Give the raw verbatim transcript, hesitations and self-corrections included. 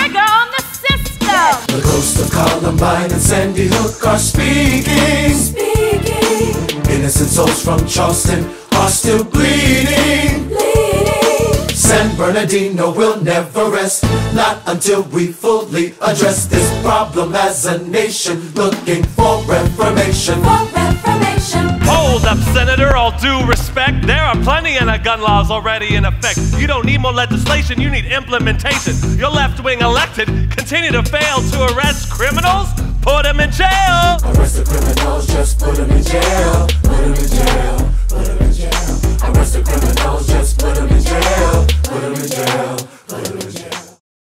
trigger on the system. The ghosts of Columbine and Sandy Hook are speaking. Speaking. Innocent souls from Charleston are still bleeding. Bleeding. San Bernardino will never rest, not until we fully address this problem as a nation looking for reformation. For reformation. Hold up, Senator, all due respect. There are plenty of gun laws already in effect. You don't need more legislation, you need implementation. Your left-wing elected continue to fail to arrest criminals? Put them in jail! Arrest the criminals, just put them in jail. Put them in jail, put them in jail. Arrest the criminals, just put them in jail. Put them in jail.